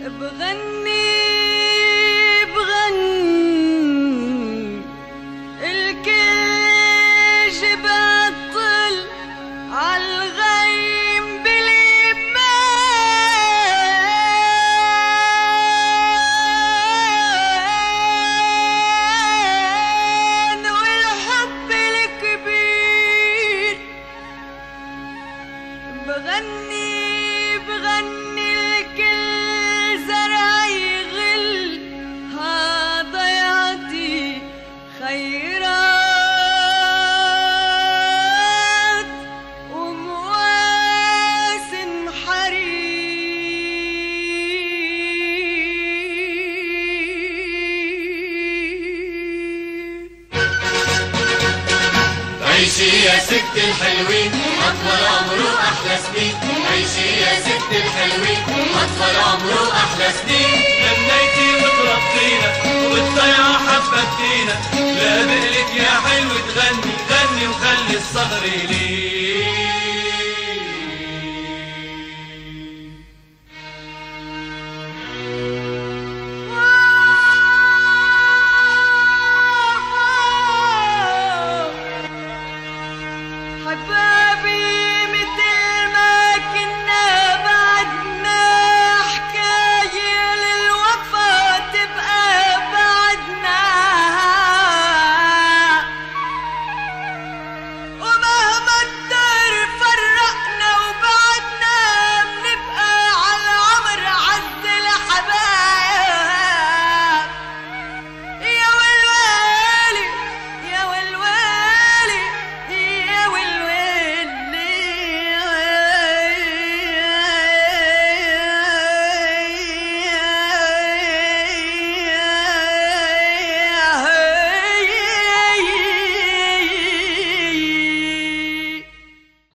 بغني الكل جبطل عالغيم بالإيمان والحب الكبير. بغني الكل زرع يغل هضيعتي خيرات ومواسم حرير. عيشي يا ست الحلوين أطول عمر وأحلى سنين، عيشي يا ست الحلوين أطول عمر وأحلى سنين. غنيتي وتربينا والضيعة حببتينا، لا بقلك يا حلو تغني غني وخلي الصبر لي.